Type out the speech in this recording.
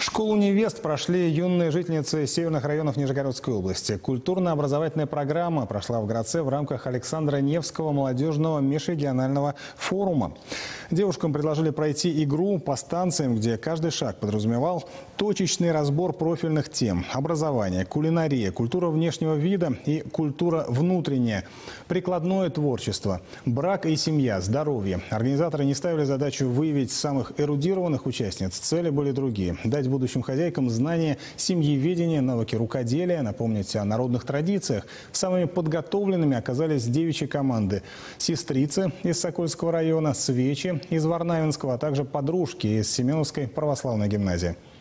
Школу невест прошли юные жительницы северных районов Нижегородской области. Культурно-образовательная программа прошла в Градце в рамках Александра Невского молодежного межрегионального форума. Девушкам предложили пройти игру по станциям, где каждый шаг подразумевал точечный разбор профильных тем: образование, кулинария, культура внешнего вида и культура внутренняя, прикладное творчество, брак и семья, здоровье. Организаторы не ставили задачу выявить самых эрудированных участниц. Цели были другие: дать будущим хозяйкам знания семьеведения, навыки рукоделия, напомнить о народных традициях. Самыми подготовленными оказались девичьи команды: сестрицы из Сокольского района, свечи из Варнавинского, а также подружки из Семеновской православной гимназии.